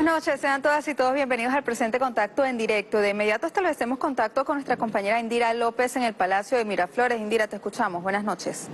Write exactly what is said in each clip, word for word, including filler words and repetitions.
Buenas noches, sean todas y todos bienvenidos al presente contacto en directo. De inmediato establecemos contacto con nuestra compañera Indira López en el Palacio de Miraflores. Indira, te escuchamos. Buenas noches.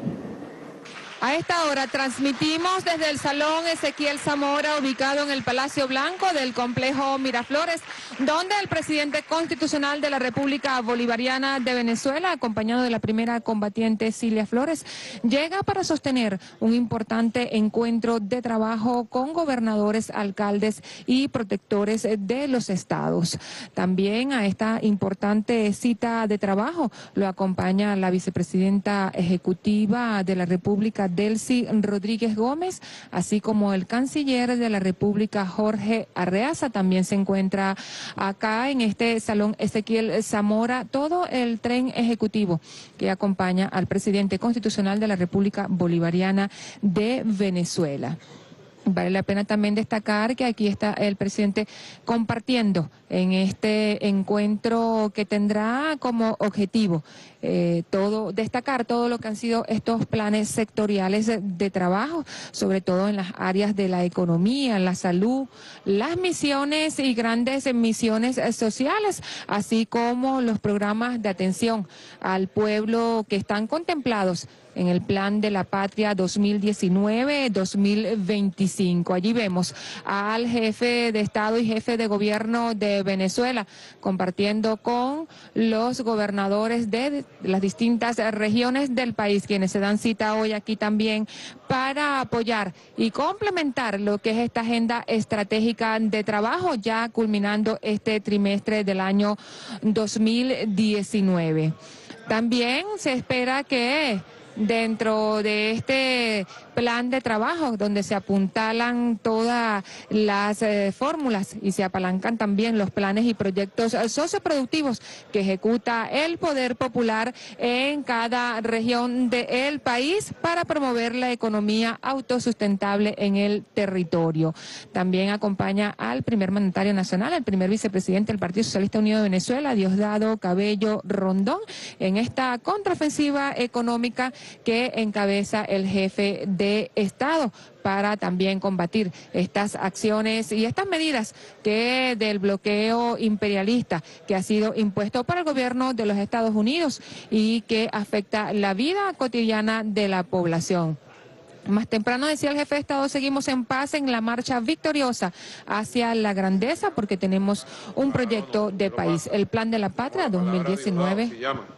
A esta hora transmitimos desde el Salón Ezequiel Zamora, ubicado en el Palacio Blanco del complejo Miraflores, donde el presidente constitucional de la República Bolivariana de Venezuela, acompañado de la primera combatiente Cilia Flores, llega para sostener un importante encuentro de trabajo con gobernadores, alcaldes y protectores de los estados. También a esta importante cita de trabajo lo acompaña la vicepresidenta ejecutiva de la República, Delcy Rodríguez Gómez, así como el canciller de la República, Jorge Arreaza. También se encuentra acá en este Salón Ezequiel Zamora todo el tren ejecutivo que acompaña al presidente constitucional de la República Bolivariana de Venezuela. Vale la pena también destacar que aquí está el presidente compartiendo en este encuentro que tendrá como objetivo eh, todo destacar todo lo que han sido estos planes sectoriales de, de trabajo, sobre todo en las áreas de la economía, la salud, las misiones y grandes misiones sociales, así como los programas de atención al pueblo que están contemplados en el Plan de la Patria dos mil diecinueve a dos mil veinticinco. Allí vemos al jefe de Estado y jefe de Gobierno de Venezuela compartiendo con los gobernadores de las distintas regiones del país, quienes se dan cita hoy aquí también para apoyar y complementar lo que es esta agenda estratégica de trabajo, ya culminando este trimestre del año dos mil diecinueve. También se espera que dentro de este plan de trabajo, donde se apuntalan todas las eh, fórmulas y se apalancan también los planes y proyectos socioproductivos que ejecuta el Poder Popular en cada región del país para promover la economía autosustentable en el territorio. También acompaña al primer mandatario nacional, el primer vicepresidente del Partido Socialista Unido de Venezuela, Diosdado Cabello Rondón, en esta contraofensiva económica que encabeza el jefe de Estado para también combatir estas acciones y estas medidas que del bloqueo imperialista que ha sido impuesto por el gobierno de los Estados Unidos y que afecta la vida cotidiana de la población. Más temprano decía el jefe de Estado, seguimos en paz en la marcha victoriosa hacia la grandeza porque tenemos un proyecto de país, el Plan de la Patria dos mil diecinueve.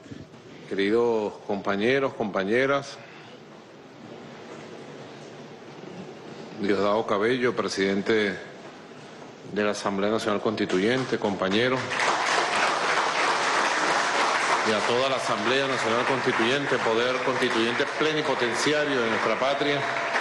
Queridos compañeros, compañeras, Diosdado Cabello, presidente de la Asamblea Nacional Constituyente, compañeros, y a toda la Asamblea Nacional Constituyente, poder constituyente plenipotenciario de nuestra patria,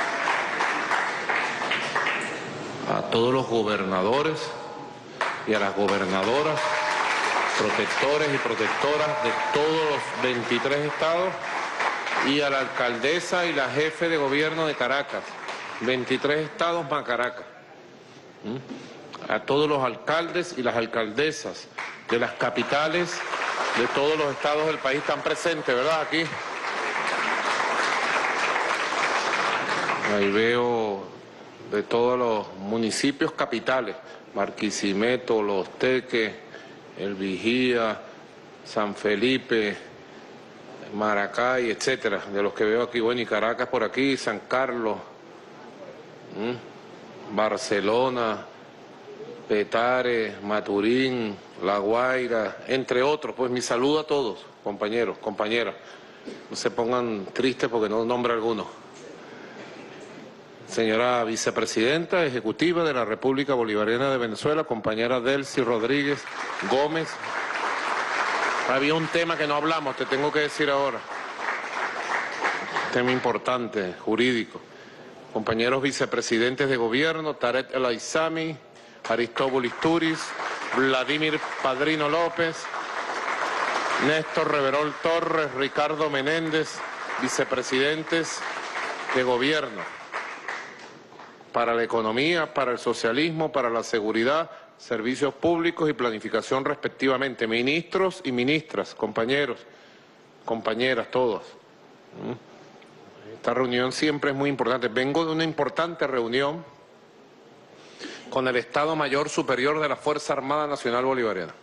a todos los gobernadores y a las gobernadoras, protectores y protectoras de todos los veintitrés estados, y a la alcaldesa y la jefe de gobierno de Caracas, veintitrés estados más Caracas, ¿Mm? a todos los alcaldes y las alcaldesas de las capitales de todos los estados del país están presentes, ¿verdad? Aquí. Ahí veo de todos los municipios capitales, Barquisimeto, Los Teques, El Vigía, San Felipe, Maracay, etcétera, de los que veo aquí, bueno, y Caracas por aquí, San Carlos, ¿m? Barcelona, Petare, Maturín, La Guaira, entre otros. Pues mi saludo a todos, compañeros, compañeras. No se pongan tristes porque no nombro alguno. Señora vicepresidenta ejecutiva de la República Bolivariana de Venezuela, compañera Delcy Rodríguez Gómez. Había un tema que no hablamos, te tengo que decir ahora. Tema importante, jurídico. Compañeros vicepresidentes de gobierno, Tarek El Aizami, Aristóbulo Isturiz, Vladimir Padrino López, Néstor Reverol Torres, Ricardo Menéndez, vicepresidentes de gobierno para la economía, para el socialismo, para la seguridad, servicios públicos y planificación respectivamente, ministros y ministras, compañeros, compañeras, todos. Esta reunión siempre es muy importante. Vengo de una importante reunión con el Estado Mayor Superior de la Fuerza Armada Nacional Bolivariana.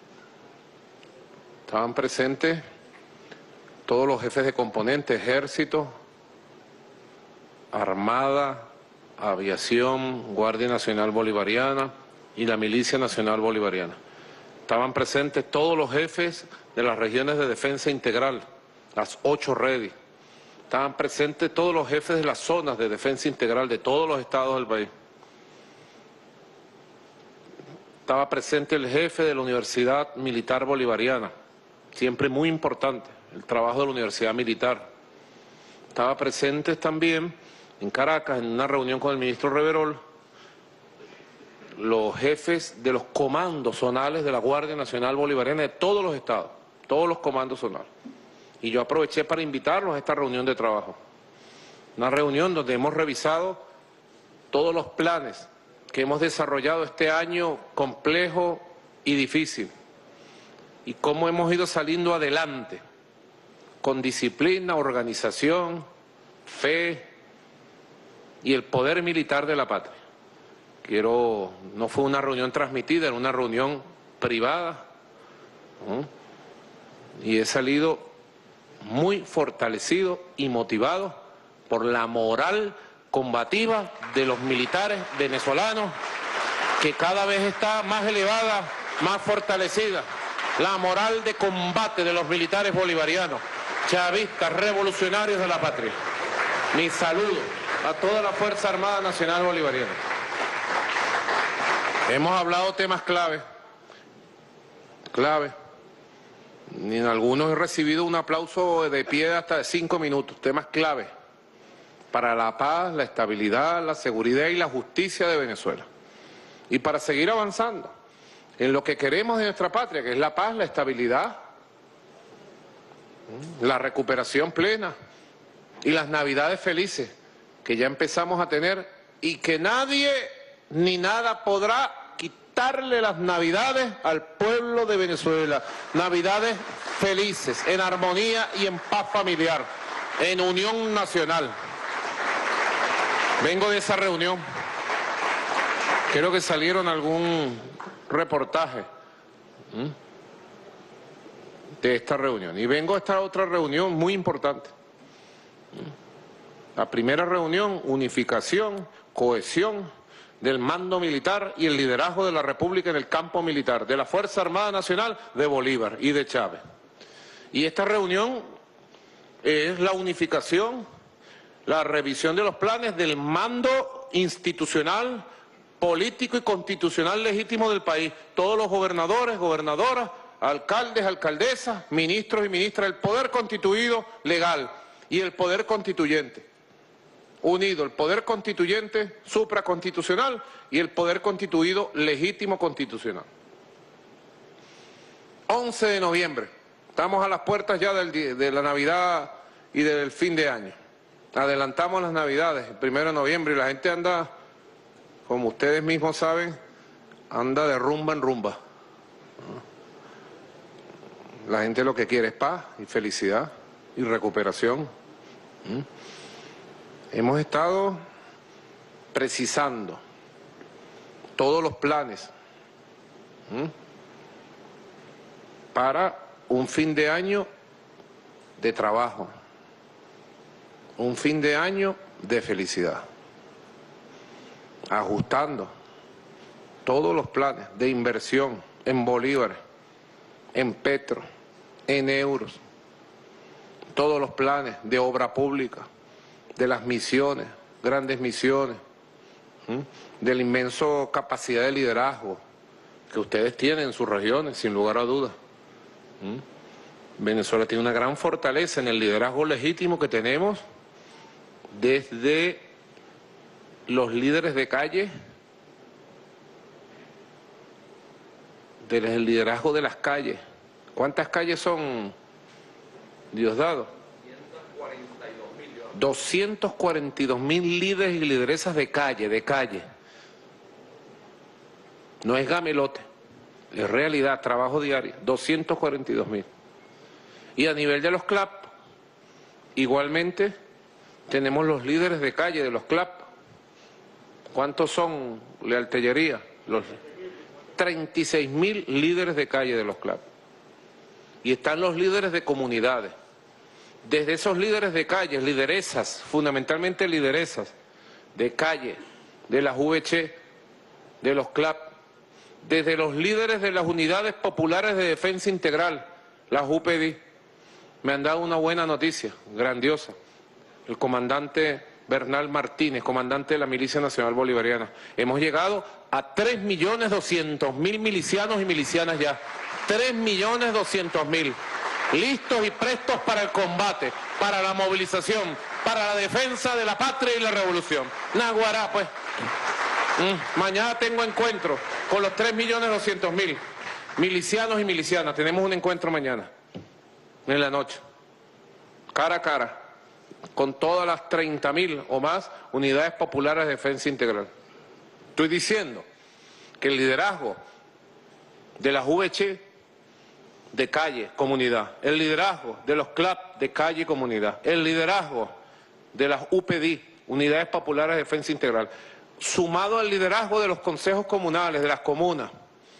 Estaban presentes todos los jefes de componente, Ejército, Armada, Aviación, Guardia Nacional Bolivariana y la Milicia Nacional Bolivariana. Estaban presentes todos los jefes de las regiones de defensa integral, las ocho redes. Estaban presentes todos los jefes de las zonas de defensa integral de todos los estados del país. Estaba presente el jefe de la Universidad Militar Bolivariana, siempre muy importante, el trabajo de la Universidad Militar. Estaba presente también en Caracas, en una reunión con el ministro Reverol, los jefes de los comandos zonales de la Guardia Nacional Bolivariana de todos los estados, todos los comandos zonales. Y yo aproveché para invitarlos a esta reunión de trabajo. Una reunión donde hemos revisado todos los planes que hemos desarrollado este año complejo y difícil. Y cómo hemos ido saliendo adelante, con disciplina, organización, fe y el poder militar de la patria. Quiero, no fue una reunión transmitida, era una reunión privada, ¿no? Y he salido muy fortalecido y motivado por la moral combativa de los militares venezolanos, que cada vez está más elevada, más fortalecida. La moral de combate de los militares bolivarianos, chavistas, revolucionarios de la patria. Mi saludo a toda la Fuerza Armada Nacional Bolivariana. Hemos hablado temas clave, clave. En algunos he recibido un aplauso de pie hasta de cinco minutos, temas clave para la paz, la estabilidad, la seguridad y la justicia de Venezuela. Y para seguir avanzando en lo que queremos de nuestra patria, que es la paz, la estabilidad, la recuperación plena y las navidades felices que ya empezamos a tener y que nadie ni nada podrá quitarle las navidades al pueblo de Venezuela. Navidades felices, en armonía y en paz familiar, en unión nacional. Vengo de esa reunión. Creo que salieron algún reportaje ¿m? de esta reunión. Y vengo a esta otra reunión muy importante. La primera reunión, unificación, cohesión del mando militar y el liderazgo de la República en el campo militar, de la Fuerza Armada Nacional, de Bolívar y de Chávez. Y esta reunión es la unificación, la revisión de los planes del mando institucional, político y constitucional legítimo del país. Todos los gobernadores, gobernadoras, alcaldes, alcaldesas, ministros y ministras, el poder constituido legal y el poder constituyente. Unido, el poder constituyente supraconstitucional y el poder constituido legítimo constitucional. once de noviembre, estamos a las puertas ya del, de la Navidad y del fin de año. Adelantamos las Navidades, el primero de noviembre, y la gente anda, como ustedes mismos saben, anda de rumba en rumba. La gente lo que quiere es paz y felicidad y recuperación. Hemos estado precisando todos los planes ¿m? para un fin de año de trabajo, un fin de año de felicidad, ajustando todos los planes de inversión en bolívares, en petro, en euros, todos los planes de obra pública, de las misiones, grandes misiones, ¿m? de la inmensa capacidad de liderazgo que ustedes tienen en sus regiones, sin lugar a dudas. ¿m? Venezuela tiene una gran fortaleza en el liderazgo legítimo que tenemos desde los líderes de calle, desde el liderazgo de las calles. ¿Cuántas calles son, Diosdado? doscientos cuarenta y dos mil líderes y lideresas de calle, de calle. No es gamelote, es realidad, trabajo diario, doscientos cuarenta y dos mil. Y a nivel de los C L A P, igualmente tenemos los líderes de calle de los C L A P, ¿Cuántos son de artillería? Los treinta y seis mil líderes de calle de los clubes. Y están los líderes de comunidades. Desde esos líderes de calles, lideresas, fundamentalmente lideresas de calle, de las U V C, de los clubes, desde los líderes de las unidades populares de defensa integral, las U P D, me han dado una buena noticia, grandiosa. El comandante Bernal Martínez, comandante de la Milicia Nacional Bolivariana. Hemos llegado a tres millones doscientos mil milicianos y milicianas ya. tres millones doscientos mil. Listos y prestos para el combate, para la movilización, para la defensa de la patria y la revolución. Naguará, pues. Mm, mañana tengo encuentro con los tres millones doscientos mil milicianos y milicianas. Tenemos un encuentro mañana, en la noche, cara a cara, con todas las treinta mil o más unidades populares de defensa integral. Estoy diciendo que el liderazgo de las U V C de calle, comunidad, el liderazgo de los clubes de calle y comunidad, el liderazgo de las U P D, unidades populares de defensa integral, sumado al liderazgo de los consejos comunales, de las comunas,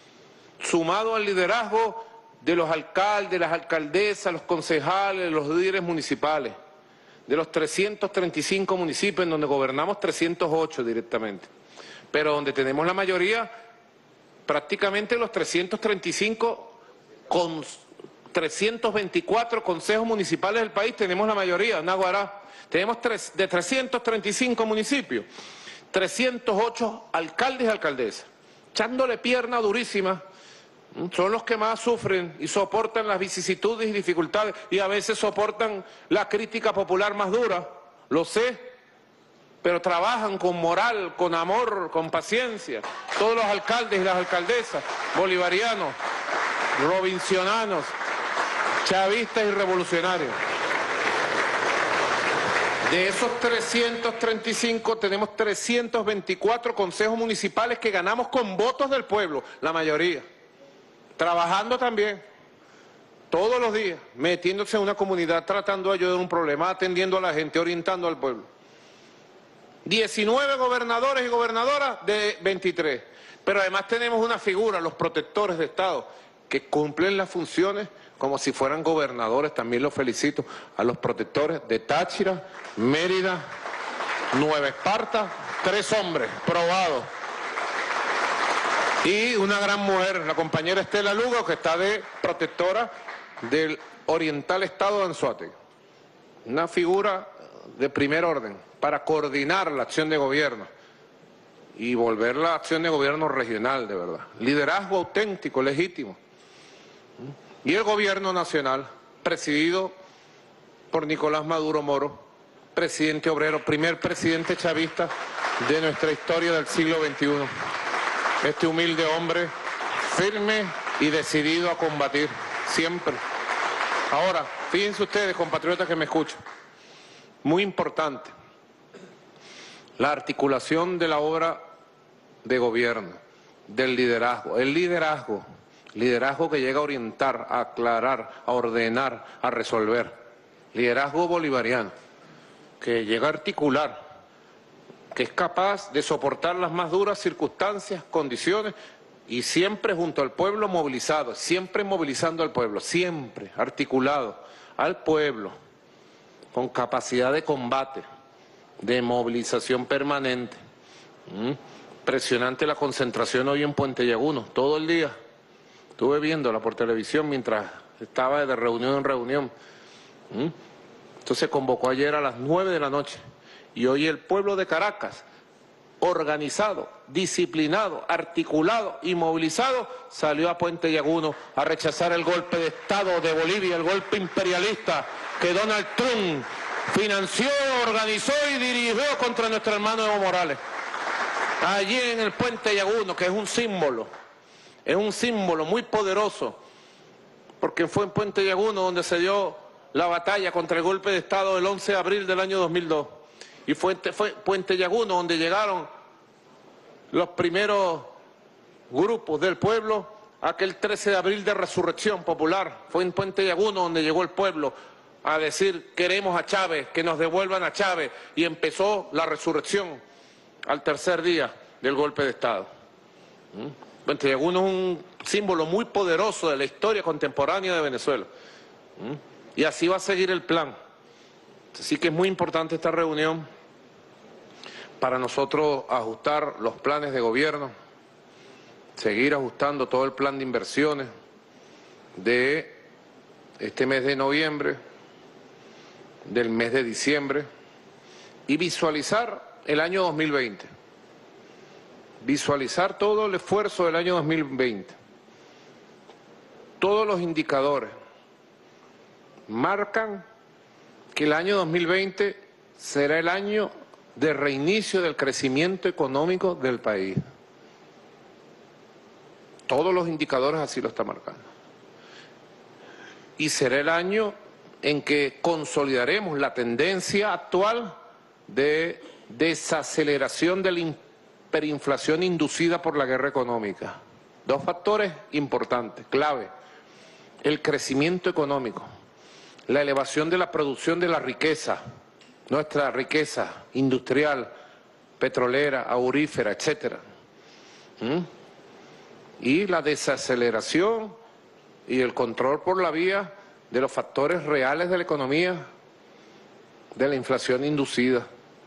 sumado al liderazgo de los alcaldes, las alcaldesas, los concejales, los líderes municipales, de los trescientos treinta y cinco municipios en donde gobernamos trescientos ocho directamente, pero donde tenemos la mayoría, prácticamente los trescientos treinta y cinco con trescientos veinticuatro consejos municipales del país, tenemos la mayoría, Naguará. Tenemos tres, de trescientos treinta y cinco municipios, trescientos ocho alcaldes y alcaldesas, echándole pierna durísima. Son los que más sufren y soportan las vicisitudes y dificultades y a veces soportan la crítica popular más dura, lo sé, pero trabajan con moral, con amor, con paciencia. Todos los alcaldes y las alcaldesas bolivarianos, robinsonanos, chavistas y revolucionarios. De esos trescientos treinta y cinco tenemos trescientos veinticuatro consejos municipales que ganamos con votos del pueblo, la mayoría. Trabajando también, todos los días, metiéndose en una comunidad, tratando de ayudar a un problema, atendiendo a la gente, orientando al pueblo. diecinueve gobernadores y gobernadoras de veintitrés. Pero además tenemos una figura, los protectores de Estado, que cumplen las funciones como si fueran gobernadores. También los felicito a los protectores de Táchira, Mérida, Nueva Esparta, tres hombres probados. Y una gran mujer, la compañera Estela Lugo, que está de protectora del Oriental Estado de Anzoátegui. Una figura de primer orden para coordinar la acción de gobierno y volver la acción de gobierno regional, de verdad. Liderazgo auténtico, legítimo. Y el gobierno nacional, presidido por Nicolás Maduro Moro, presidente obrero, primer presidente chavista de nuestra historia del siglo veintiuno. Este humilde hombre, firme y decidido a combatir, siempre. Ahora, fíjense ustedes, compatriotas que me escuchan, muy importante, la articulación de la obra de gobierno, del liderazgo. El liderazgo, liderazgo que llega a orientar, a aclarar, a ordenar, a resolver. Liderazgo bolivariano, que llega a articular, que es capaz de soportar las más duras circunstancias, condiciones, y siempre junto al pueblo movilizado, siempre movilizando al pueblo, siempre articulado al pueblo, con capacidad de combate, de movilización permanente. ¿Mm? Impresionante la concentración hoy en Puente Llaguno, todo el día. Estuve viéndola por televisión mientras estaba de reunión en reunión. ¿Mm? Entonces se convocó ayer a las nueve de la noche. Y hoy el pueblo de Caracas, organizado, disciplinado, articulado y movilizado, salió a Puente Llaguno a rechazar el golpe de Estado de Bolivia, el golpe imperialista que Donald Trump financió, organizó y dirigió contra nuestro hermano Evo Morales. Allí en el Puente Llaguno, que es un símbolo, es un símbolo muy poderoso, porque fue en Puente Llaguno donde se dio la batalla contra el golpe de Estado del once de abril del año dos mil dos. Y fue, fue Puente Llaguno donde llegaron los primeros grupos del pueblo, aquel trece de abril de resurrección popular. Fue en Puente Llaguno donde llegó el pueblo a decir: queremos a Chávez, que nos devuelvan a Chávez, y empezó la resurrección al tercer día del golpe de Estado. ¿Mm? Entre algunos un símbolo muy poderoso de la historia contemporánea de Venezuela. ¿Mm? Y así va a seguir el plan. Así que es muy importante esta reunión para nosotros ajustar los planes de gobierno, seguir ajustando todo el plan de inversiones de este mes de noviembre, del mes de diciembre, y visualizar el año dos mil veinte. Visualizar todo el esfuerzo del año dos mil veinte. Todos los indicadores marcan que el año dos mil veinte será el año de reinicio del crecimiento económico del país. Todos los indicadores así lo están marcando. Y será el año en que consolidaremos la tendencia actual de desaceleración de la hiperinflación inducida por la guerra económica. Dos factores importantes, clave: el crecimiento económico, la elevación de la producción de la riqueza, nuestra riqueza industrial, petrolera, aurífera, etcétera. ¿Mm? Y la desaceleración y el control por la vía de los factores reales de la economía, de la inflación inducida.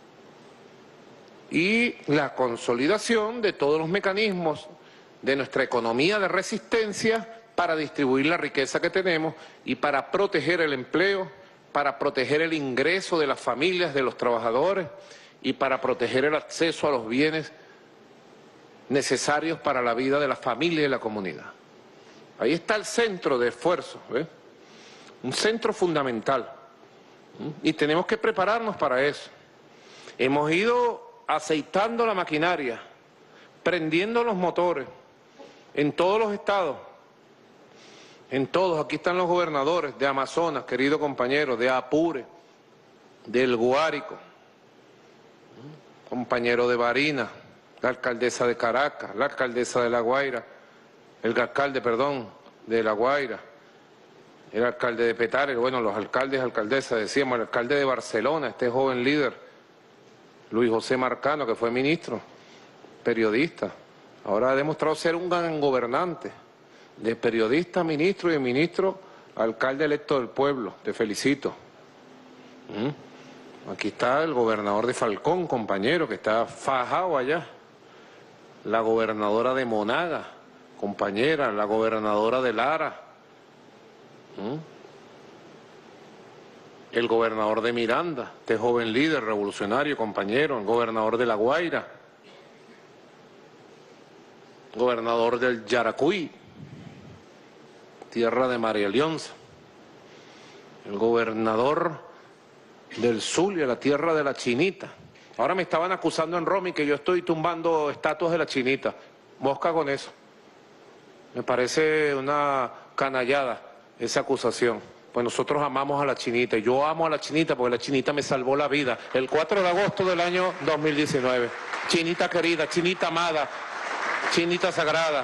Y la consolidación de todos los mecanismos de nuestra economía de resistencia para distribuir la riqueza que tenemos y para proteger el empleo, para proteger el ingreso de las familias, de los trabajadores y para proteger el acceso a los bienes necesarios para la vida de la familia y la comunidad. Ahí está el centro de esfuerzo, ¿ves? Un centro fundamental. ¿Mm? Y tenemos que prepararnos para eso. Hemos ido aceitando la maquinaria, prendiendo los motores en todos los estados. En todos, aquí están los gobernadores de Amazonas, querido compañero, de Apure, del Guárico, compañero de Barinas, la alcaldesa de Caracas, la alcaldesa de La Guaira, el alcalde, perdón, de La Guaira, el alcalde de Petare, bueno, los alcaldes y alcaldesas, decíamos, el alcalde de Barcelona, este joven líder, Luis José Marcano, que fue ministro, periodista, ahora ha demostrado ser un gran gobernante. De periodista, ministro y de ministro, alcalde electo del pueblo. Te felicito. ¿Mm? Aquí está el gobernador de Falcón, compañero, que está fajado allá. La gobernadora de Monaga, compañera, la gobernadora de Lara. ¿Mm? El gobernador de Miranda, este joven líder revolucionario, compañero, el gobernador de La Guaira. Gobernador del Yaracuy, tierra de María Leonza, el gobernador del Zulia, la tierra de la Chinita. Ahora me estaban acusando en Roma y que yo estoy tumbando estatuas de la Chinita. Mosca con eso. Me parece una canallada esa acusación. Pues nosotros amamos a la Chinita, y yo amo a la Chinita porque la Chinita me salvó la vida el cuatro de agosto del año dos mil diecinueve. Chinita querida, Chinita amada, Chinita sagrada.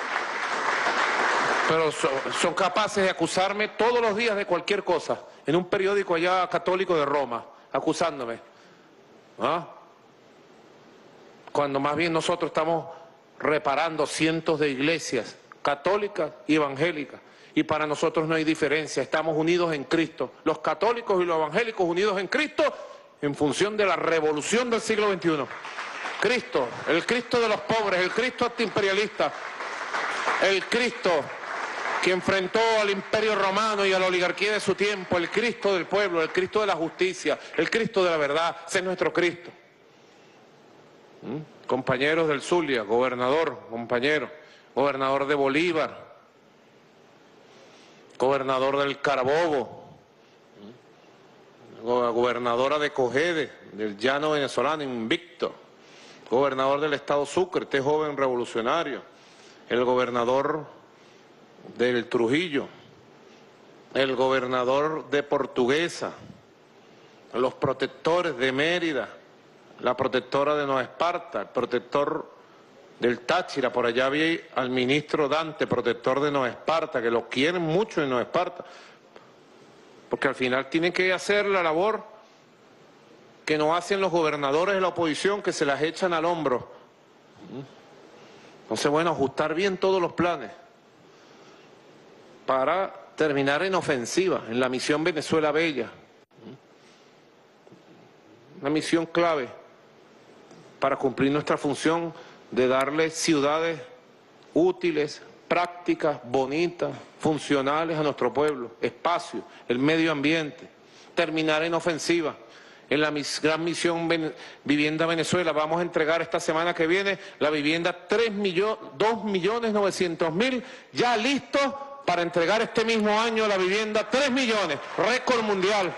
Pero son, son capaces de acusarme todos los días de cualquier cosa, en un periódico allá católico de Roma, acusándome. ¿Ah? Cuando más bien nosotros estamos reparando cientos de iglesias católicas y evangélicas, y para nosotros no hay diferencia, estamos unidos en Cristo, los católicos y los evangélicos unidos en Cristo, en función de la revolución del siglo veintiuno. Cristo, el Cristo de los pobres, el Cristo antiimperialista, el Cristo que enfrentó al imperio romano y a la oligarquía de su tiempo, el Cristo del pueblo, el Cristo de la justicia, el Cristo de la verdad. Ese es nuestro Cristo. ¿Mm? Compañeros del Zulia, gobernador, compañero, gobernador de Bolívar, gobernador del Carabobo, ¿Mm? gobernadora de Cogede, del llano venezolano, invicto, gobernador del estado Sucre, este joven revolucionario, el gobernador del Trujillo, el gobernador de Portuguesa, los protectores de Mérida, la protectora de Nueva Esparta, el protector del Táchira, por allá vi al ministro Dante, protector de Nueva Esparta, que lo quieren mucho en Nueva Esparta, porque al final tienen que hacer la labor que no hacen los gobernadores de la oposición, que se las echan al hombro. Entonces, bueno, ajustar bien todos los planes para terminar en ofensiva, en la misión Venezuela Bella. Una misión clave para cumplir nuestra función de darle ciudades útiles, prácticas, bonitas, funcionales a nuestro pueblo, espacio, el medio ambiente, terminar en ofensiva. En la mis, gran misión Ven, Vivienda Venezuela vamos a entregar esta semana que viene la vivienda dos millones novecientos mil, ya listos para entregar este mismo año la vivienda tres millones, récord mundial.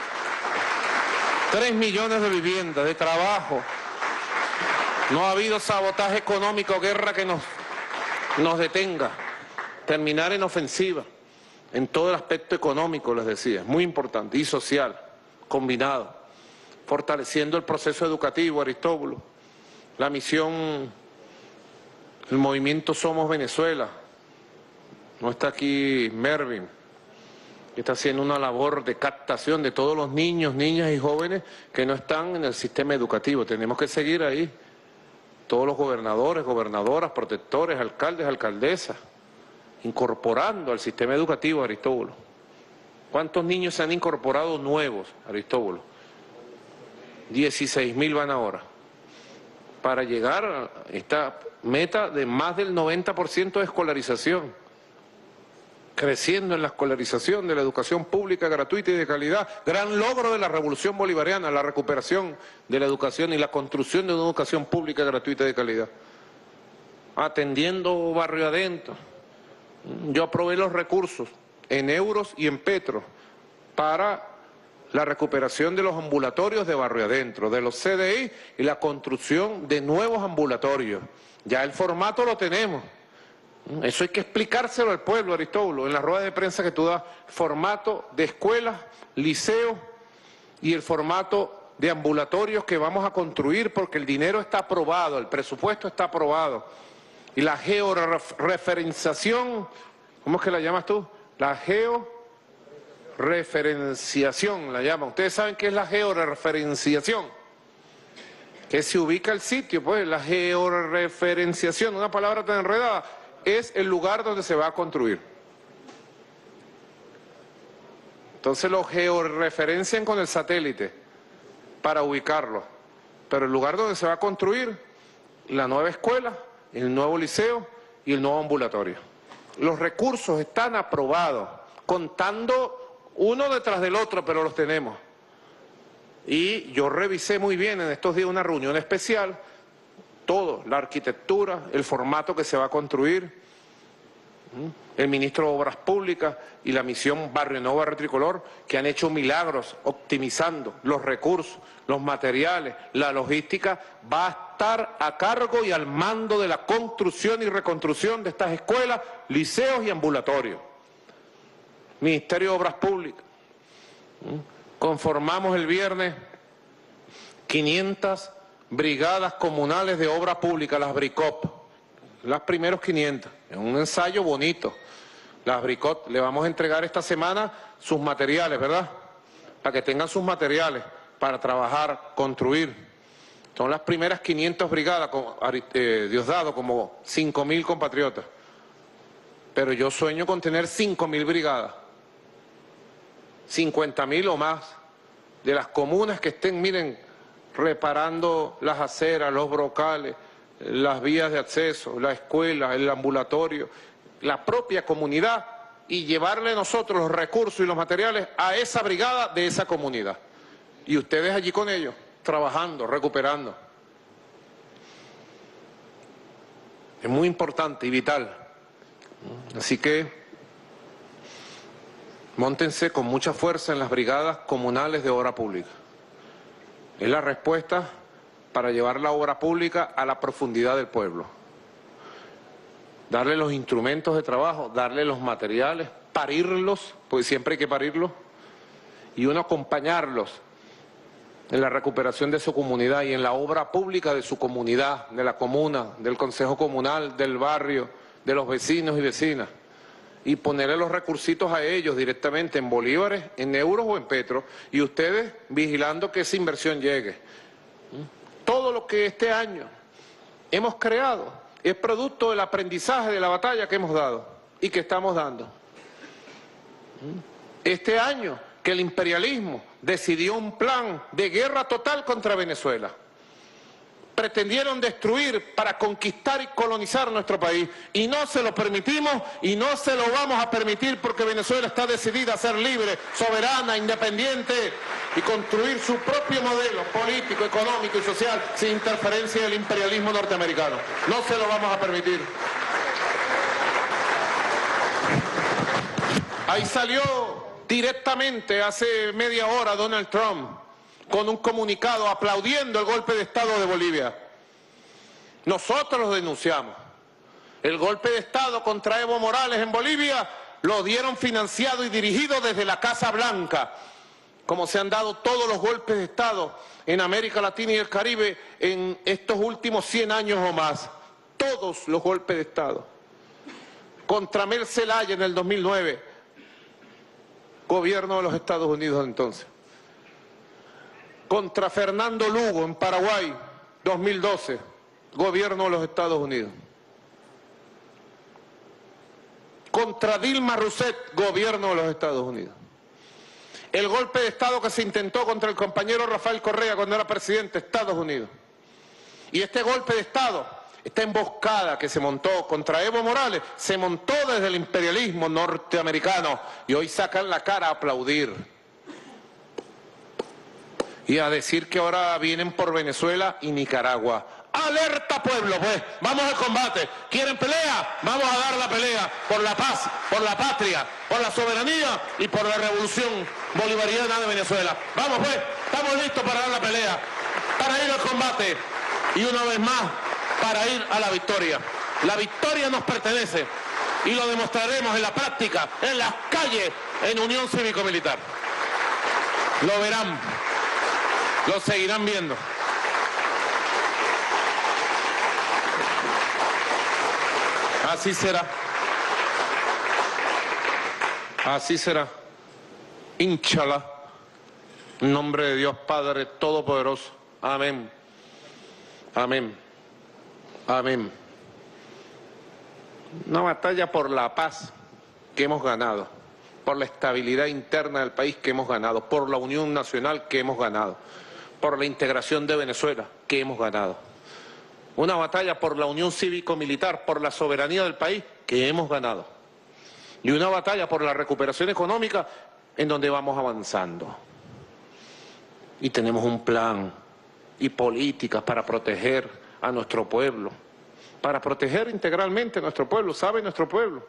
tres millones de viviendas, de trabajo. No ha habido sabotaje económico, guerra que nos, nos detenga. Terminar en ofensiva, en todo el aspecto económico, les decía, muy importante, y social, combinado. Fortaleciendo el proceso educativo, Aristóbulo. La misión, el movimiento Somos Venezuela. No está aquí Mervin, que está haciendo una labor de captación de todos los niños, niñas y jóvenes que no están en el sistema educativo. Tenemos que seguir ahí. Todos los gobernadores, gobernadoras, protectores, alcaldes, alcaldesas, incorporando al sistema educativo, Aristóbulo. ¿Cuántos niños se han incorporado nuevos, Aristóbulo? dieciséis mil van ahora. Para llegar a esta meta de más del noventa por ciento de escolarización. Creciendo en la escolarización de la educación pública gratuita y de calidad. Gran logro de la revolución bolivariana, la recuperación de la educación y la construcción de una educación pública gratuita y de calidad. Atendiendo barrio adentro. Yo aprobé los recursos en euros y en petros para la recuperación de los ambulatorios de barrio adentro, de los C D I y la construcción de nuevos ambulatorios. Ya el formato lo tenemos. Eso hay que explicárselo al pueblo, Aristóbulo, en la rueda de prensa que tú das, formato de escuelas, liceos y el formato de ambulatorios que vamos a construir porque el dinero está aprobado, el presupuesto está aprobado. Y la georreferenciación, ¿cómo es que la llamas tú? La georreferenciación la llaman. Ustedes saben qué es la georreferenciación. Que se ubica el sitio, pues, la georreferenciación, una palabra tan enredada. Es el lugar donde se va a construir. Entonces lo georreferencian con el satélite para ubicarlo. Pero el lugar donde se va a construir la nueva escuela, el nuevo liceo y el nuevo ambulatorio. Los recursos están aprobados, contando uno detrás del otro, pero los tenemos. Y yo revisé muy bien en estos días una reunión especial todo, la arquitectura, el formato que se va a construir, el ministro de Obras Públicas y la misión Barrio Nuevo Barrio Tricolor, que han hecho milagros optimizando los recursos, los materiales, la logística, va a estar a cargo y al mando de la construcción y reconstrucción de estas escuelas, liceos y ambulatorios. Ministerio de Obras Públicas. Conformamos el viernes quinientas brigadas comunales de obra pública, las BRICOP, las primeros quinientas, es un ensayo bonito. Las BRICOP, le vamos a entregar esta semana sus materiales, ¿verdad? Para que tengan sus materiales para trabajar, construir. Son las primeras quinientas brigadas, eh, Diosdado, como cinco mil compatriotas. Pero yo sueño con tener cinco mil brigadas, cincuenta mil o más, de las comunas que estén, miren, reparando las aceras, los brocales, las vías de acceso, la escuela, el ambulatorio, la propia comunidad, y llevarle nosotros los recursos y los materiales a esa brigada de esa comunidad. Y ustedes allí con ellos, trabajando, recuperando. Es muy importante y vital. Así que móntense con mucha fuerza en las brigadas comunales de obra pública. Es la respuesta para llevar la obra pública a la profundidad del pueblo. Darle los instrumentos de trabajo, darle los materiales, parirlos, porque siempre hay que parirlos, y uno acompañarlos en la recuperación de su comunidad y en la obra pública de su comunidad, de la comuna, del consejo comunal, del barrio, de los vecinos y vecinas. y ponerle los recursitos a ellos directamente en bolívares, en euros o en petro, y ustedes vigilando que esa inversión llegue. Todo lo que este año hemos creado es producto del aprendizaje de la batalla que hemos dado y que estamos dando. Este año que el imperialismo decidió un plan de guerra total contra Venezuela. Pretendieron destruir para conquistar y colonizar nuestro país, y no se lo permitimos y no se lo vamos a permitir, porque Venezuela está decidida a ser libre, soberana, independiente y construir su propio modelo político, económico y social sin interferencia del imperialismo norteamericano. No se lo vamos a permitir. Ahí salió directamente hace media hora Donald Trump con un comunicado aplaudiendo el golpe de Estado de Bolivia. Nosotros lo denunciamos. El golpe de Estado contra Evo Morales en Bolivia lo dieron financiado y dirigido desde la Casa Blanca, como se han dado todos los golpes de Estado en América Latina y el Caribe en estos últimos cien años o más. Todos los golpes de Estado. Contra Mel Zelaya en el dos mil nueve, gobierno de los Estados Unidos entonces. Contra Fernando Lugo en Paraguay, dos mil doce, gobierno de los Estados Unidos. Contra Dilma Rousseff, gobierno de los Estados Unidos. El golpe de Estado que se intentó contra el compañero Rafael Correa cuando era presidente, Estados Unidos. Y este golpe de Estado, esta emboscada que se montó contra Evo Morales, se montó desde el imperialismo norteamericano y hoy sacan la cara a aplaudir. Y a decir que ahora vienen por Venezuela y Nicaragua. ¡Alerta, pueblo! Pues vamos al combate. ¿Quieren pelea? Vamos a dar la pelea por la paz, por la patria, por la soberanía y por la revolución bolivariana de Venezuela. Vamos pues, estamos listos para dar la pelea, para ir al combate y una vez más para ir a la victoria. La victoria nos pertenece y lo demostraremos en la práctica, en las calles, en Unión Cívico-Militar. Lo verán. Lo seguirán viendo. Así será. Así será. Inshallah. En nombre de Dios Padre Todopoderoso. Amén. Amén. Amén. Una batalla por la paz que hemos ganado, por la estabilidad interna del país que hemos ganado, por la unión nacional que hemos ganado, por la integración de Venezuela que hemos ganado. Una batalla por la unión cívico-militar, por la soberanía del país que hemos ganado. Y una batalla por la recuperación económica en donde vamos avanzando. Y tenemos un plan y políticas para proteger a nuestro pueblo, para proteger integralmente a nuestro pueblo, ¿sabe nuestro pueblo?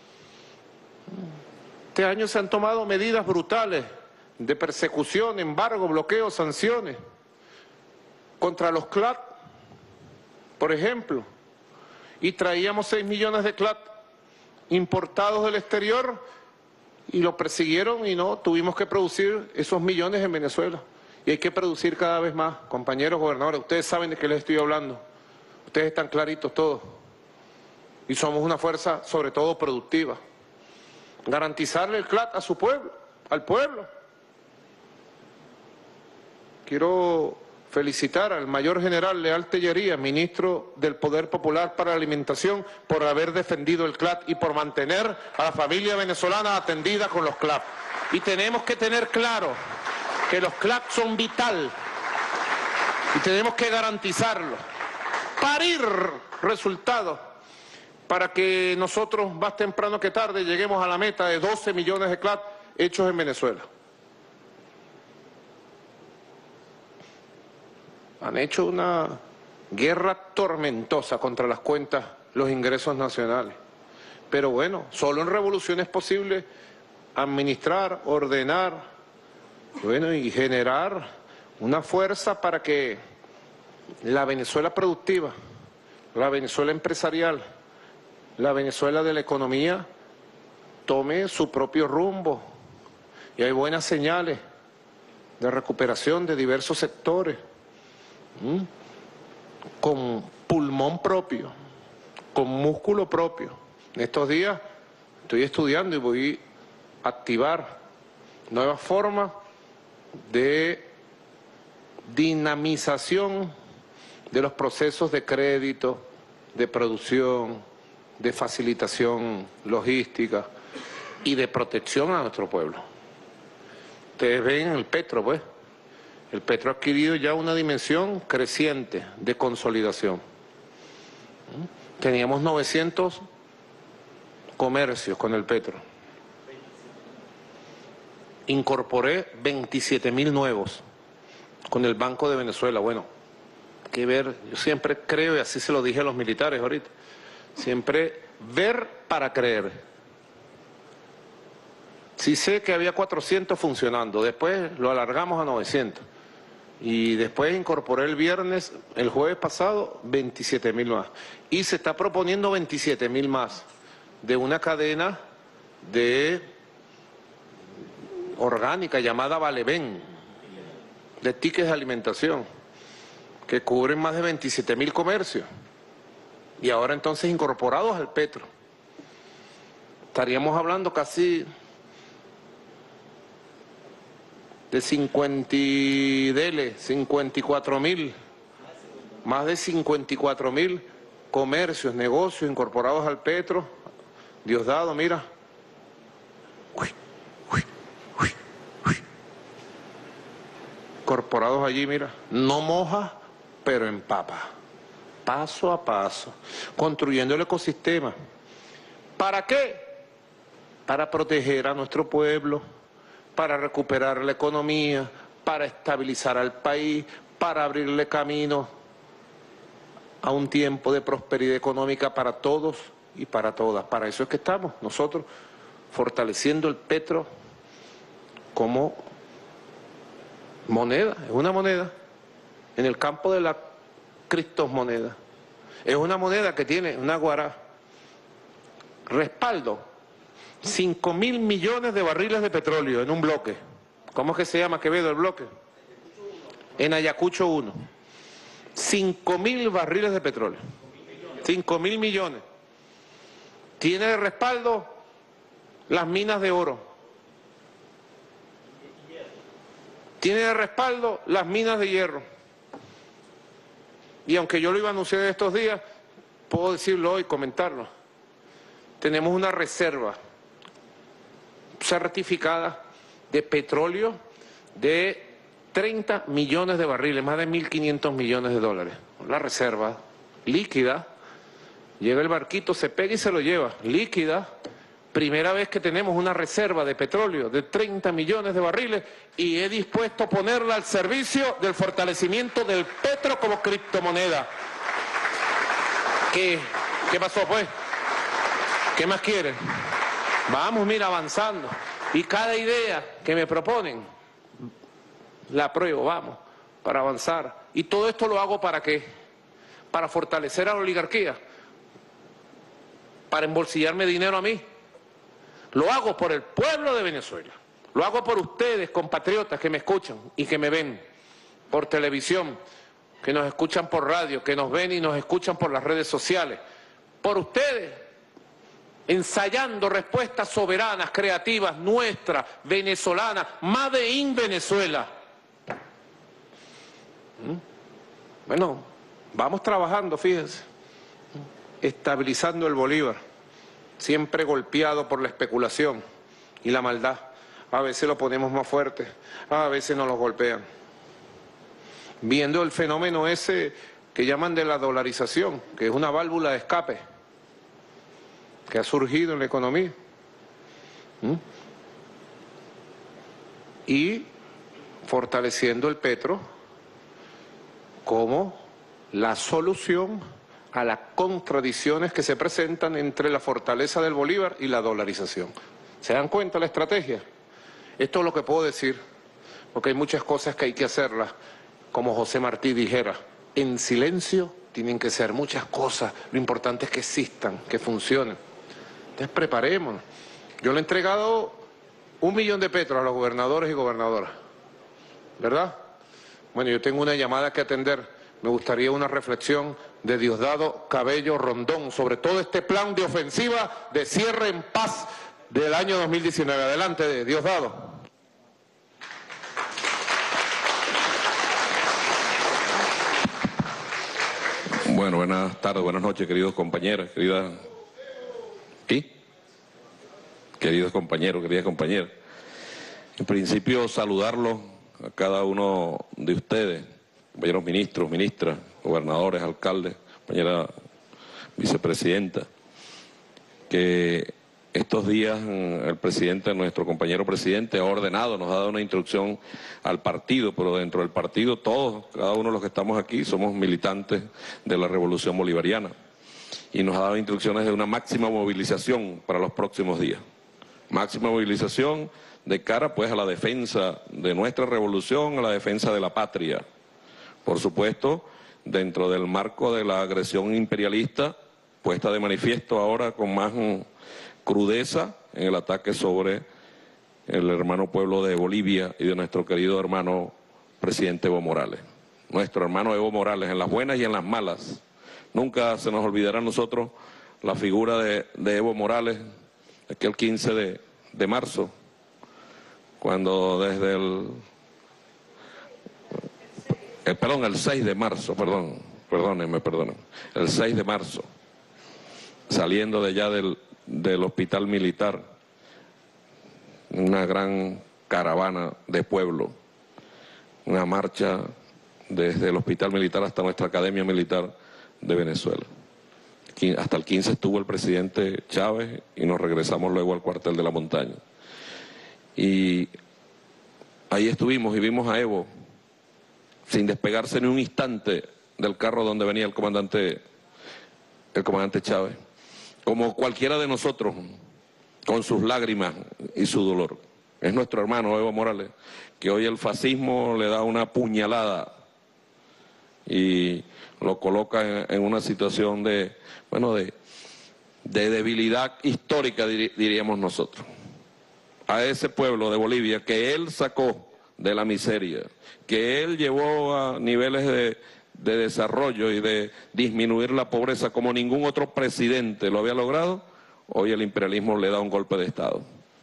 Este año se han tomado medidas brutales de persecución, embargo, bloqueo, sanciones contra los C L A T, por ejemplo, y traíamos seis millones de C L A T importados del exterior y lo persiguieron y no, tuvimos que producir esos millones en Venezuela. Y hay que producir cada vez más. Compañeros gobernadores, ustedes saben de qué les estoy hablando. Ustedes están claritos todos. Y somos una fuerza sobre todo productiva. Garantizarle el C L A T a su pueblo, al pueblo. Quiero felicitar al mayor general Leal Tellería, ministro del Poder Popular para la Alimentación, por haber defendido el C L A T y por mantener a la familia venezolana atendida con los C L A T. Y tenemos que tener claro que los C L A T son vital y tenemos que garantizarlo, parir resultados para que nosotros más temprano que tarde lleguemos a la meta de doce millones de C L A T hechos en Venezuela. Han hecho una guerra tormentosa contra las cuentas, los ingresos nacionales. Pero bueno, solo en revolución es posible administrar, ordenar, bueno, y generar una fuerza para que la Venezuela productiva, la Venezuela empresarial, la Venezuela de la economía tome su propio rumbo. Y hay buenas señales de recuperación de diversos sectores. ¿Mm? Con pulmón propio, con músculo propio. En estos días Estoy estudiando y voy a activar nuevas formas de dinamización de los procesos de crédito, de producción, de facilitación logística y de protección a nuestro pueblo. Ustedes ven el petro, pues. El petro ha adquirido ya una dimensión creciente de consolidación. Teníamos novecientos comercios con el petro. Incorporé veintisiete mil nuevos con el Banco de Venezuela. Bueno, que ver, yo siempre creo, y así se lo dije a los militares ahorita, siempre ver para creer. Sí sé que había cuatrocientos funcionando, después lo alargamos a novecientos. Y después incorporé el viernes, el jueves pasado, veintisiete mil más. Y se está proponiendo veintisiete mil más de una cadena de orgánica llamada Valevén, de tickets de alimentación, que cubren más de veintisiete mil comercios. Y ahora entonces incorporados al petro. Estaríamos hablando casi de cincuenta, dele, cincuenta y cuatro mil, más de cincuenta y cuatro mil comercios, negocios incorporados al petro. Diosdado, mira. Uy, uy, uy, uy. Incorporados allí, mira. No moja, pero empapa. Paso a paso, construyendo el ecosistema. ¿Para qué? Para proteger a nuestro pueblo, para recuperar la economía, para estabilizar al país, para abrirle camino a un tiempo de prosperidad económica para todos y para todas. Para eso es que estamos nosotros fortaleciendo el petro como moneda, es una moneda en el campo de la criptomoneda. Es una moneda que tiene una guará, respaldo, cinco mil millones de barriles de petróleo en un bloque. ¿Cómo es que se llama, Quevedo, el bloque? En Ayacucho uno. cinco mil barriles de petróleo. cinco mil millones. Tiene de respaldo las minas de oro. Tiene de respaldo las minas de hierro. Y aunque yo lo iba a anunciar estos días, puedo decirlo hoy, comentarlo. Tenemos una reserva certificada de petróleo de treinta millones de barriles, más de mil quinientos millones de dólares. La reserva líquida, llega el barquito, se pega y se lo lleva, líquida. Primera vez que tenemos una reserva de petróleo de treinta millones de barriles y he dispuesto a ponerla al servicio del fortalecimiento del petro como criptomoneda. ¿Qué, qué pasó pues? ¿Qué más quieren? Vamos, mira, avanzando. Y cada idea que me proponen, la apruebo, vamos, para avanzar. Y todo esto lo hago ¿para qué? Para fortalecer a la oligarquía, para embolsillarme dinero a mí. Lo hago por el pueblo de Venezuela, lo hago por ustedes, compatriotas que me escuchan y que me ven por televisión, que nos escuchan por radio, que nos ven y nos escuchan por las redes sociales, por ustedes, ensayando respuestas soberanas, creativas, nuestras, venezolanas, Made in Venezuela. Bueno, vamos trabajando, fíjense, estabilizando el Bolívar. Siempre golpeado por la especulación y la maldad. A veces lo ponemos más fuerte, a veces nos lo golpean. Viendo el fenómeno ese que llaman de la dolarización, que es una válvula de escape que ha surgido en la economía. ¿Mm? Y fortaleciendo el petro como la solución a las contradicciones que se presentan entre la fortaleza del Bolívar y la dolarización. ¿Se dan cuenta la estrategia? Esto es lo que puedo decir, porque hay muchas cosas que hay que hacerlas, como José Martí dijera, en silencio tienen que ser muchas cosas, lo importante es que existan, que funcionen. Entonces preparémonos. Yo le he entregado un millón de petros a los gobernadores y gobernadoras, ¿verdad? Bueno, yo tengo una llamada que atender. Me gustaría una reflexión de Diosdado Cabello Rondón sobre todo este plan de ofensiva de cierre en paz del año dos mil diecinueve. Adelante, Diosdado. Bueno, buenas tardes, buenas noches, queridos compañeros, queridas... ¿Sí? Queridos compañeros, queridas compañeras. En principio, saludarlos a cada uno de ustedes, compañeros ministros, ministras, gobernadores, alcaldes, compañera vicepresidenta, que estos días el presidente, nuestro compañero presidente, ha ordenado, nos ha dado una instrucción al partido, pero dentro del partido todos, cada uno de los que estamos aquí, somos militantes de la Revolución Bolivariana. Y nos ha dado instrucciones de una máxima movilización para los próximos días. Máxima movilización de cara pues a la defensa de nuestra revolución, a la defensa de la patria. Por supuesto, dentro del marco de la agresión imperialista, puesta de manifiesto ahora con más mm, crudeza en el ataque sobre el hermano pueblo de Bolivia y de nuestro querido hermano presidente Evo Morales. Nuestro hermano Evo Morales, en las buenas y en las malas. Nunca se nos olvidará a nosotros la figura de, de Evo Morales, aquel quince de, de marzo, cuando desde el, el, perdón, el seis de marzo, perdón, perdónenme, perdónenme, el seis de marzo, saliendo de allá del, del hospital militar, una gran caravana de pueblo, una marcha desde el hospital militar hasta nuestra academia militar de Venezuela. Hasta el quince estuvo el presidente Chávez y nos regresamos luego al cuartel de la montaña. Y ahí estuvimos y vimos a Evo sin despegarse ni un instante del carro donde venía el comandante, el comandante Chávez, como cualquiera de nosotros, con sus lágrimas y su dolor. Es nuestro hermano Evo Morales, que hoy el fascismo le da una puñalada y lo coloca en, en una situación de, bueno, de, de debilidad histórica, dir, diríamos nosotros. A ese pueblo de Bolivia que él sacó de la miseria, que él llevó a niveles de, de desarrollo y de disminuir la pobreza como ningún otro presidente lo había logrado, hoy el imperialismo le da un golpe de Estado.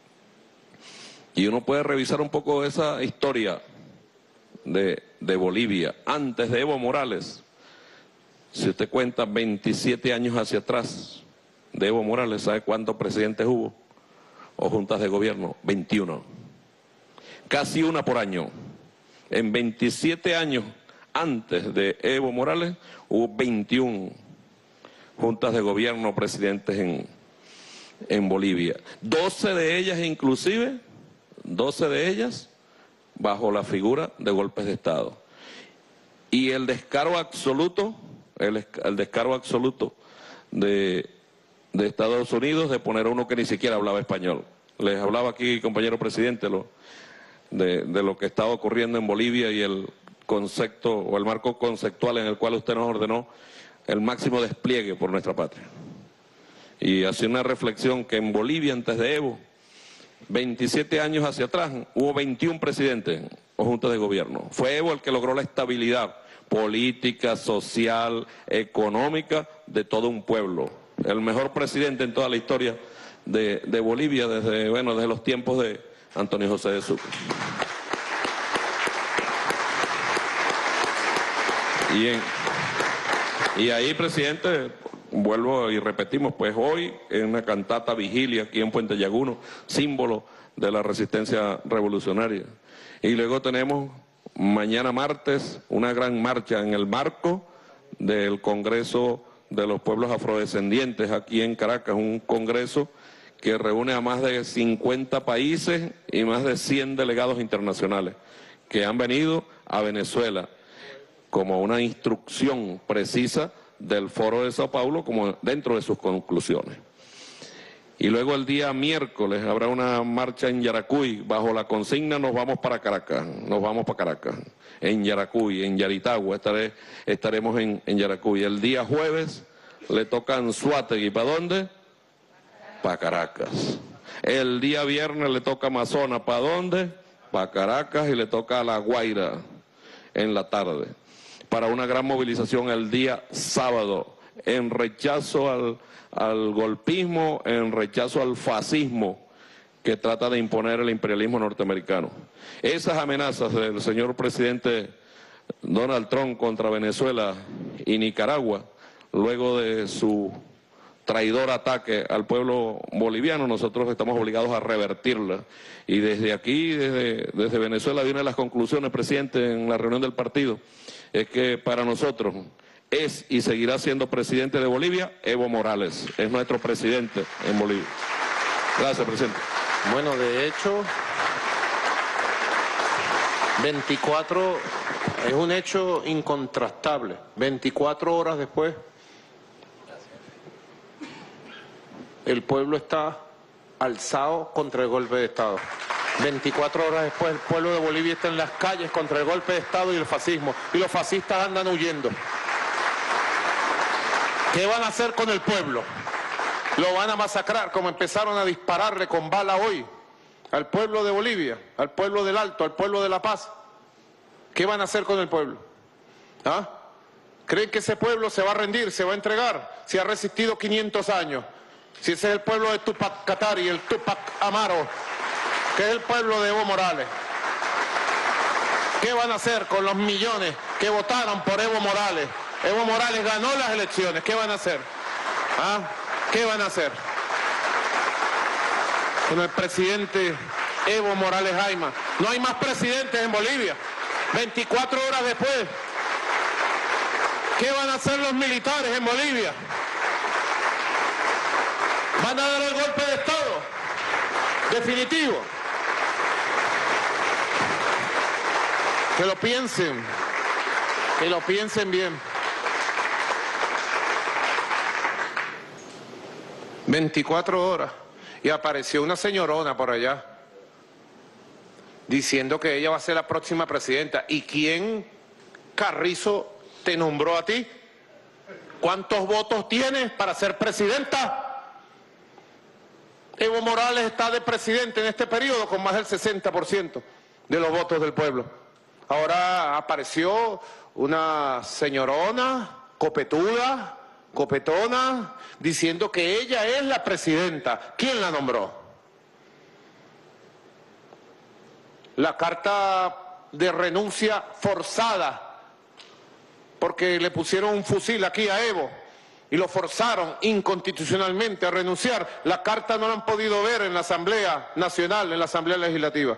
Y uno puede revisar un poco esa historia de, de Bolivia, antes de Evo Morales. Si usted cuenta veintisiete años hacia atrás de Evo Morales, ¿sabe cuántos presidentes hubo? O juntas de gobierno, veintiuno. Casi una por año. En veintisiete años antes de Evo Morales hubo veintiuna juntas de gobierno, presidentes en, en Bolivia. doce de ellas inclusive, doce de ellas bajo la figura de golpes de Estado. Y el descaro absoluto, el, el descaro absoluto de... de Estados Unidos de poner a uno que ni siquiera hablaba español. Les hablaba aquí, compañero presidente, lo, de, de lo que estaba ocurriendo en Bolivia y el concepto o el marco conceptual en el cual usted nos ordenó el máximo despliegue por nuestra patria. Y hacía una reflexión que en Bolivia, antes de Evo, veintisiete años hacia atrás, hubo veintiún presidentes o juntas de gobierno. Fue Evo el que logró la estabilidad política, social, económica de todo un pueblo. El mejor presidente en toda la historia de, de Bolivia desde, bueno, desde los tiempos de Antonio José de Sucre. Y, en, y ahí, presidente, vuelvo y repetimos, pues hoy en una cantata vigilia aquí en Puente Llaguno, símbolo de la resistencia revolucionaria. Y luego tenemos mañana martes una gran marcha en el marco del Congreso de los Pueblos Afrodescendientes aquí en Caracas, un congreso que reúne a más de cincuenta países y más de cien delegados internacionales que han venido a Venezuela como una instrucción precisa del Foro de Sao Paulo como dentro de sus conclusiones. Y luego el día miércoles habrá una marcha en Yaracuy, bajo la consigna nos vamos para Caracas, nos vamos para Caracas, en Yaracuy, en Yaritagua, estaré, estaremos en, en Yaracuy. El día jueves le toca Anzoátegui, ¿para dónde? Para Caracas. El día viernes le toca Amazonas, ¿para dónde? Para Caracas, y le toca a La Guaira en la tarde, para una gran movilización el día sábado, en rechazo al, al golpismo, en rechazo al fascismo que trata de imponer el imperialismo norteamericano. Esas amenazas del señor presidente Donald Trump contra Venezuela y Nicaragua, luego de su traidor ataque al pueblo boliviano, nosotros estamos obligados a revertirla. Y desde aquí, desde, desde Venezuela, viene las conclusiones, presidente, en la reunión del partido, es que para nosotros es y seguirá siendo presidente de Bolivia Evo Morales, es nuestro presidente en Bolivia. Gracias, presidente. Bueno, de hecho, veinticuatro es un hecho incontrastable. veinticuatro horas después, el pueblo está alzado contra el golpe de Estado. veinticuatro horas después, el pueblo de Bolivia está en las calles contra el golpe de Estado y el fascismo. Y los fascistas andan huyendo. ¿Qué van a hacer con el pueblo? Lo van a masacrar, como empezaron a dispararle con bala hoy al pueblo de Bolivia, al pueblo del Alto, al pueblo de La Paz. ¿Qué van a hacer con el pueblo? ¿Ah? ¿Creen que ese pueblo se va a rendir, se va a entregar? Si ha resistido quinientos años. Si ese es el pueblo de Tupac Katari, el Tupac Amaro, que es el pueblo de Evo Morales. ¿Qué van a hacer con los millones que votaron por Evo Morales? Evo Morales ganó las elecciones. ¿Qué van a hacer? ¿Ah? ¿Qué van a hacer con el presidente Evo Morales Ayma? No hay más presidentes en Bolivia. veinticuatro horas después, ¿qué van a hacer los militares en Bolivia? ¿Van a dar el golpe de Estado definitivo? Que lo piensen, que lo piensen bien. veinticuatro horas y apareció una señorona por allá diciendo que ella va a ser la próxima presidenta. ¿Y quién, Carrizo, te nombró a ti? ¿Cuántos votos tienes para ser presidenta? Evo Morales está de presidente en este periodo con más del sesenta por ciento de los votos del pueblo. Ahora apareció una señorona copetuda, copetona, diciendo que ella es la presidenta. ¿Quién la nombró? La carta de renuncia forzada, porque le pusieron un fusil aquí a Evo y lo forzaron inconstitucionalmente a renunciar. La carta no la han podido ver en la Asamblea Nacional, en la Asamblea Legislativa.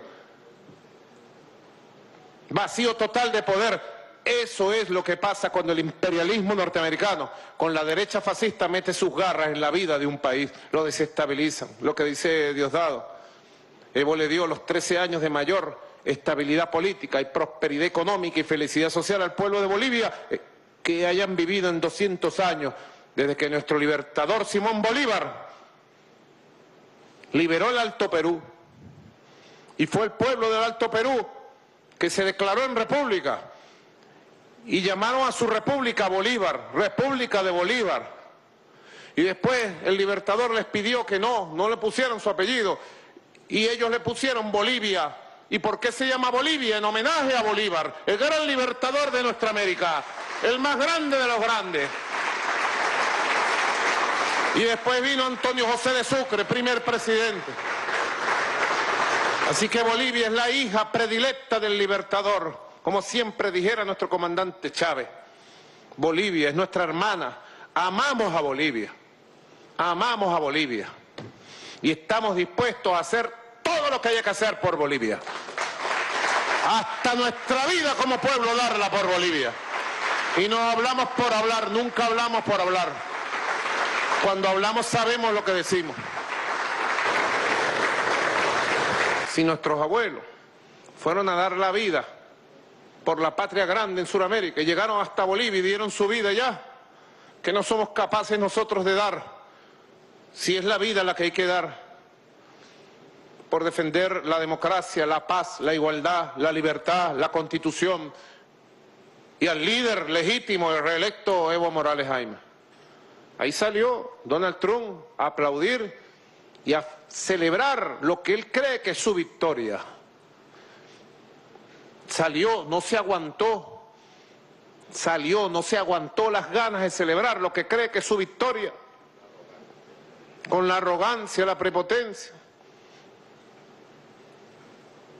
Vacío total de poder. Eso es lo que pasa cuando el imperialismo norteamericano, con la derecha fascista, mete sus garras en la vida de un país, lo desestabilizan. Lo que dice Diosdado, Evo le dio los trece años de mayor estabilidad política y prosperidad económica y felicidad social al pueblo de Bolivia que hayan vivido en doscientos años, desde que nuestro libertador Simón Bolívar liberó el Alto Perú. Y fue el pueblo del Alto Perú que se declaró en república. Y llamaron a su república Bolívar, República de Bolívar. Y después el libertador les pidió que no, no le pusieran su apellido. Y ellos le pusieron Bolivia. ¿Y por qué se llama Bolivia? En homenaje a Bolívar, el gran libertador de nuestra América, el más grande de los grandes. Y después vino Antonio José de Sucre, primer presidente. Así que Bolivia es la hija predilecta del libertador. Como siempre dijera nuestro comandante Chávez, Bolivia es nuestra hermana. Amamos a Bolivia, amamos a Bolivia. Y estamos dispuestos a hacer todo lo que haya que hacer por Bolivia. Hasta nuestra vida como pueblo darla por Bolivia. Y no hablamos por hablar, nunca hablamos por hablar. Cuando hablamos sabemos lo que decimos. Si nuestros abuelos fueron a dar la vida por la patria grande en Sudamérica y llegaron hasta Bolivia y dieron su vida ya, que no somos capaces nosotros de dar, si es la vida la que hay que dar, por defender la democracia, la paz, la igualdad, la libertad, la Constitución y al líder legítimo, el reelecto Evo Morales Ayma. Ahí salió Donald Trump a aplaudir y a celebrar lo que él cree que es su victoria. Salió, no se aguantó, salió, no se aguantó las ganas de celebrar lo que cree que es su victoria, con la arrogancia, la prepotencia.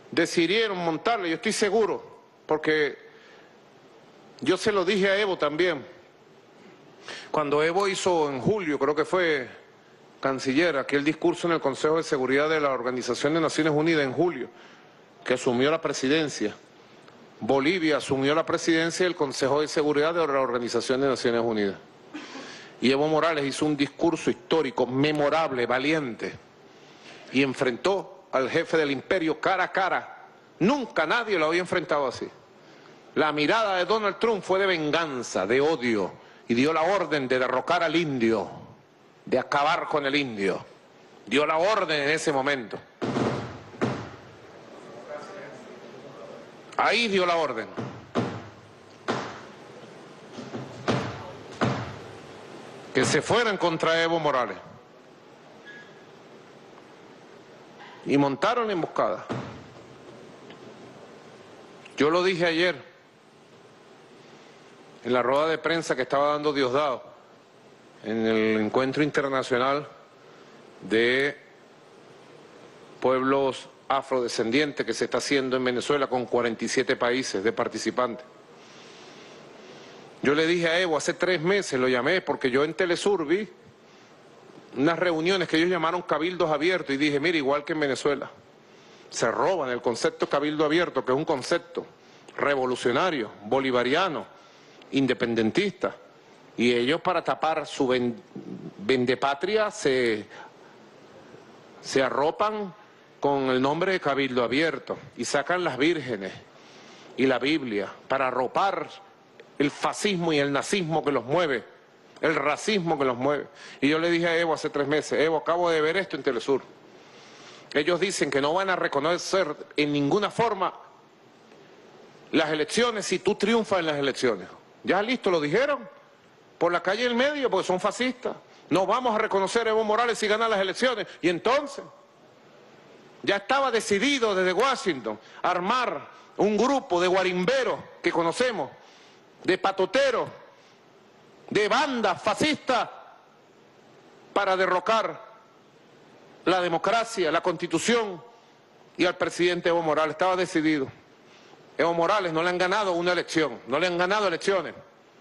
decidieron montarle, yo estoy seguro, porque yo se lo dije a Evo también, cuando Evo hizo en julio, creo que fue canciller, aquel discurso en el Consejo de Seguridad de la Organización de Naciones Unidas en julio, que asumió la presidencia. Bolivia asumió la presidencia del Consejo de Seguridad de la Organización de Naciones Unidas. Y Evo Morales hizo un discurso histórico, memorable, valiente, y enfrentó al jefe del imperio cara a cara. Nunca nadie lo había enfrentado así. La mirada de Donald Trump fue de venganza, de odio, y dio la orden de derrocar al indio, de acabar con el indio. Dio la orden en ese momento. Ahí dio la orden. Que se fueran contra Evo Morales. Y montaron la emboscada. Yo lo dije ayer, en la rueda de prensa que estaba dando Diosdado, en el encuentro internacional de pueblos afrodescendientes que se está haciendo en Venezuela con cuarenta y siete países de participantes. Yo le dije a Evo, hace tres meses lo llamé, porque yo en Telesur vi unas reuniones que ellos llamaron cabildos abiertos, y dije, mira, igual que en Venezuela, se roban el concepto cabildo abierto, que es un concepto revolucionario, bolivariano, independentista, y ellos para tapar su vendepatria se, se arropan con el nombre de cabildo abierto y sacan las vírgenes y la Biblia para arropar el fascismo y el nazismo que los mueve, el racismo que los mueve. Y yo le dije a Evo hace tres meses, Evo, acabo de ver esto en Telesur. Ellos dicen que no van a reconocer en ninguna forma las elecciones si tú triunfas en las elecciones. Ya listo, lo dijeron, por la calle del medio, porque son fascistas. No vamos a reconocer a Evo Morales si gana las elecciones. Y entonces, ya estaba decidido desde Washington armar un grupo de guarimberos que conocemos, de patoteros, de bandas fascistas, para derrocar la democracia, la Constitución y al presidente Evo Morales. Estaba decidido. Evo Morales no le han ganado una elección, no le han ganado elecciones.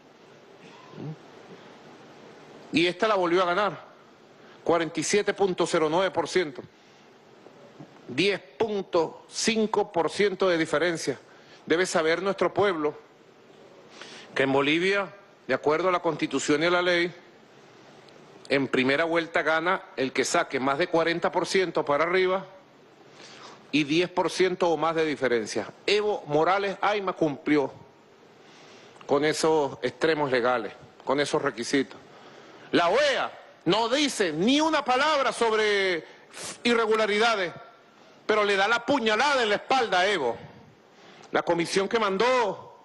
Y esta la volvió a ganar, cuarenta y siete punto cero nueve por ciento. diez punto cinco por ciento de diferencia. Debe saber nuestro pueblo que en Bolivia, de acuerdo a la Constitución y a la ley, en primera vuelta gana el que saque más de cuarenta por ciento para arriba y diez por ciento o más de diferencia. Evo Morales Ayma cumplió con esos extremos legales, con esos requisitos. La O E A no dice ni una palabra sobre irregularidades, pero le da la puñalada en la espalda a Evo. La comisión que mandó,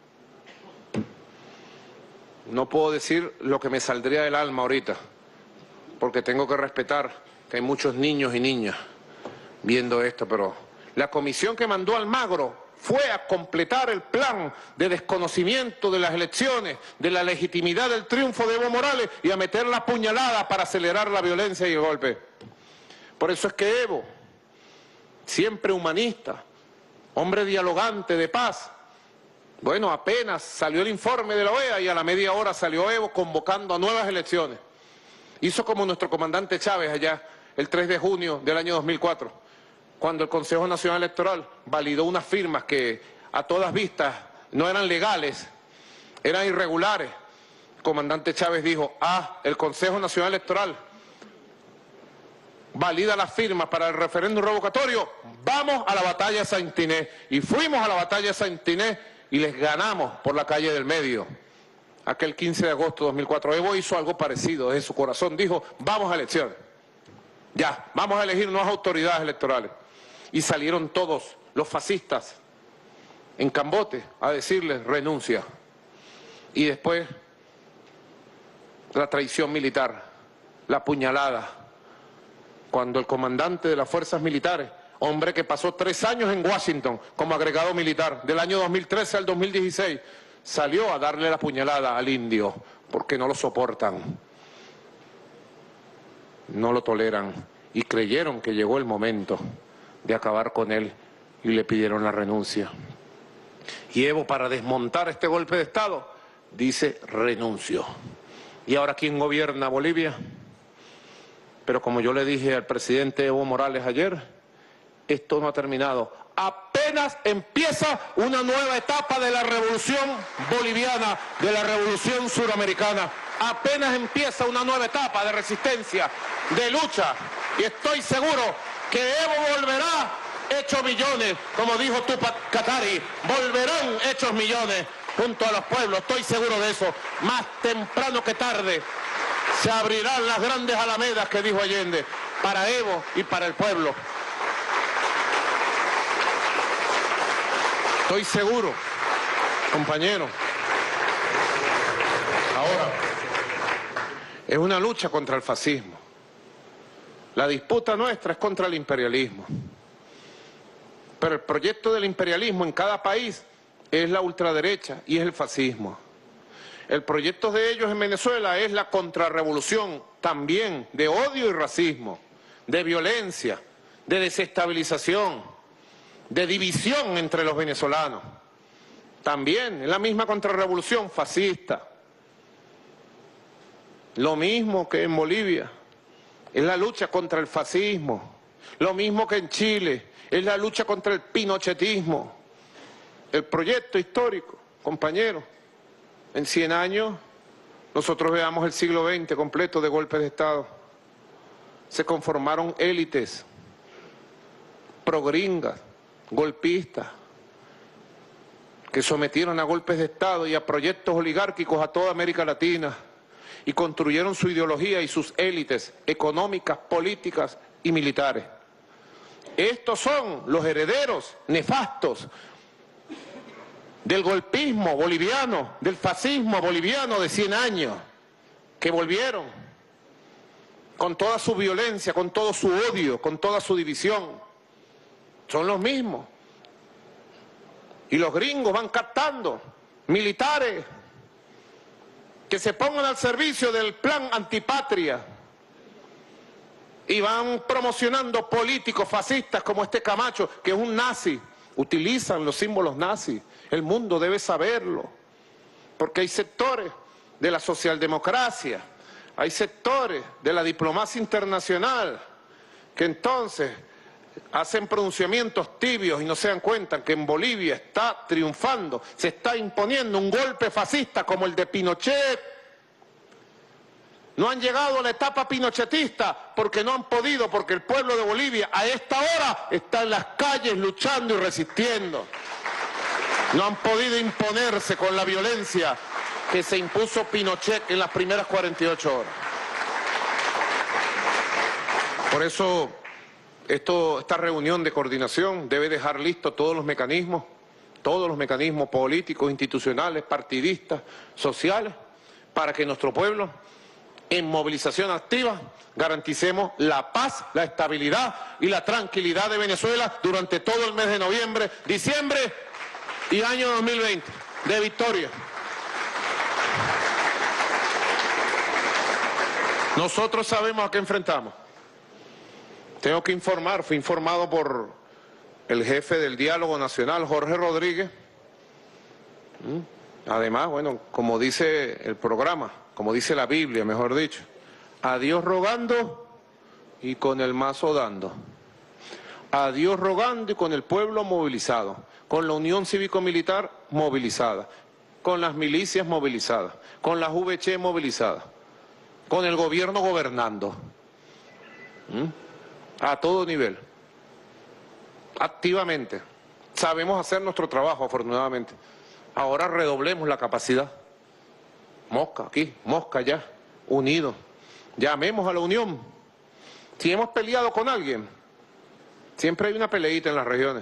no puedo decir lo que me saldría del alma ahorita, porque tengo que respetar que hay muchos niños y niñas viendo esto, pero la comisión que mandó Almagro fue a completar el plan de desconocimiento de las elecciones, de la legitimidad del triunfo de Evo Morales, y a meter la puñalada para acelerar la violencia y el golpe. Por eso es que Evo, siempre humanista, hombre dialogante, de paz, bueno, apenas salió el informe de la O E A y a la media hora salió Evo convocando a nuevas elecciones. Hizo como nuestro comandante Chávez allá el tres de junio del año dos mil cuatro, cuando el Consejo Nacional Electoral validó unas firmas que a todas vistas no eran legales, eran irregulares. El comandante Chávez dijo, ah, el Consejo Nacional Electoral valida las firmas para el referéndum revocatorio, vamos a la batalla de Saint Inés. Y fuimos a la batalla de Saint Inés y les ganamos por la calle del medio. Aquel quince de agosto de dos mil cuatro, Evo hizo algo parecido desde su corazón, dijo, vamos a elecciones, ya, vamos a elegir nuevas autoridades electorales. Y salieron todos los fascistas en Cambote a decirles, renuncia. Y después, la traición militar, la puñalada, cuando el comandante de las fuerzas militares, hombre que pasó tres años en Washington como agregado militar, del año dos mil trece al dos mil dieciséis, salió a darle la puñalada al indio, porque no lo soportan, no lo toleran, y creyeron que llegó el momento de acabar con él y le pidieron la renuncia. Y Evo, para desmontar este golpe de Estado, dice renuncio. ¿Y ahora quién gobierna Bolivia? Pero como yo le dije al presidente Evo Morales ayer, esto no ha terminado. Apenas empieza una nueva etapa de la revolución boliviana, de la revolución suramericana. Apenas empieza una nueva etapa de resistencia, de lucha. Y estoy seguro que Evo volverá hecho millones, como dijo Tupac Katari, volverán hechos millones junto a los pueblos, estoy seguro de eso. Más temprano que tarde se abrirán las grandes alamedas que dijo Allende, para Evo y para el pueblo. Estoy seguro, compañero. Ahora, es una lucha contra el fascismo. La disputa nuestra es contra el imperialismo. Pero el proyecto del imperialismo en cada país es la ultraderecha y es el fascismo. El proyecto de ellos en Venezuela es la contrarrevolución también de odio y racismo, de violencia, de desestabilización, de división entre los venezolanos. También es la misma contrarrevolución fascista. Lo mismo que en Bolivia, es la lucha contra el fascismo. Lo mismo que en Chile, es la lucha contra el pinochetismo. El proyecto histórico, compañeros, en cien años nosotros veamos el siglo veinte completo de golpes de Estado. Se conformaron élites progringas, golpistas, que sometieron a golpes de Estado y a proyectos oligárquicos a toda América Latina y construyeron su ideología y sus élites económicas, políticas y militares. Estos son los herederos nefastos del golpismo boliviano, del fascismo boliviano de cien años, que volvieron con toda su violencia, con todo su odio, con toda su división. Son los mismos. Y los gringos van captando militares que se pongan al servicio del plan antipatria y van promocionando políticos fascistas como este Camacho, que es un nazi. Utilizan los símbolos nazis. El mundo debe saberlo, porque hay sectores de la socialdemocracia, hay sectores de la diplomacia internacional que entonces hacen pronunciamientos tibios y no se dan cuenta que en Bolivia está triunfando, se está imponiendo un golpe fascista como el de Pinochet. No han llegado a la etapa pinochetista porque no han podido, porque el pueblo de Bolivia a esta hora está en las calles luchando y resistiendo. No han podido imponerse con la violencia que se impuso Pinochet en las primeras cuarenta y ocho horas. Por eso esto, esta reunión de coordinación debe dejar listos todos los mecanismos, todos los mecanismos políticos, institucionales, partidistas, sociales, para que nuestro pueblo, en movilización activa, garanticemos la paz, la estabilidad y la tranquilidad de Venezuela durante todo el mes de noviembre, diciembre y año dos mil veinte, de victoria. Nosotros sabemos a qué enfrentamos. Tengo que informar, fui informado por el jefe del Diálogo Nacional, Jorge Rodríguez. Además, bueno, como dice el programa, como dice la Biblia, mejor dicho, a Dios rogando y con el mazo dando. A Dios rogando y con el pueblo movilizado, con la Unión Cívico-Militar movilizada, con las milicias movilizadas, con las V C movilizadas, con el gobierno gobernando, ¿Mm? a todo nivel, activamente. Sabemos hacer nuestro trabajo, afortunadamente. Ahora redoblemos la capacidad. Mosca aquí, mosca allá, unidos. Llamemos a la unión. Si hemos peleado con alguien, siempre hay una peleita en las regiones.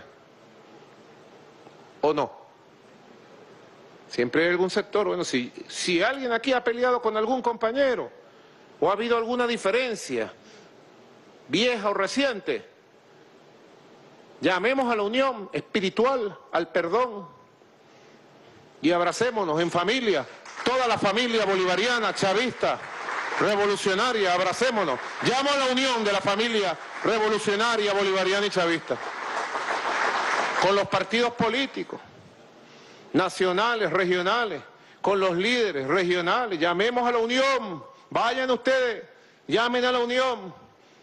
¿O no? Siempre hay algún sector. Bueno, si, si alguien aquí ha peleado con algún compañero, o ha habido alguna diferencia, vieja o reciente, llamemos a la unión espiritual, al perdón, y abracémonos en familia. Toda la familia bolivariana, chavista, revolucionaria, abracémonos. Llamo a la unión de la familia revolucionaria, bolivariana y chavista. con los partidos políticos, nacionales, regionales, con los líderes regionales. Llamemos a la unión, vayan ustedes, llamen a la unión.